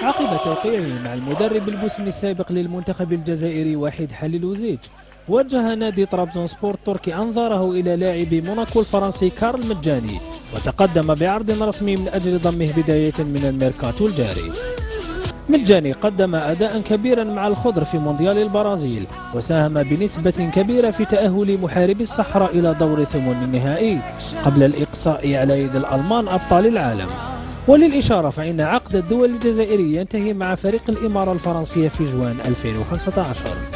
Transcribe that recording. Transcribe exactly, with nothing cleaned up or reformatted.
عقب توقيعه مع المدرب البوسني السابق للمنتخب الجزائري وحيد حليلوزيج، وجه نادي طرابزونسبور التركي أنظاره إلى لاعب موناكو الفرنسي كارل مجاني، وتقدم بعرض رسمي من أجل ضمه بداية من الميركاتو الجاري. مجاني قدم أداء كبيرا مع الخضر في مونديال البرازيل، وساهم بنسبة كبيرة في تأهل محاربي الصحراء إلى دور ثمن النهائي قبل الإقصاء على يد الألمان أبطال العالم. وللإشارة فإن عقد الدول الجزائري ينتهي مع فريق الإمارة الفرنسية في جوان ألفين وخمسة عشر.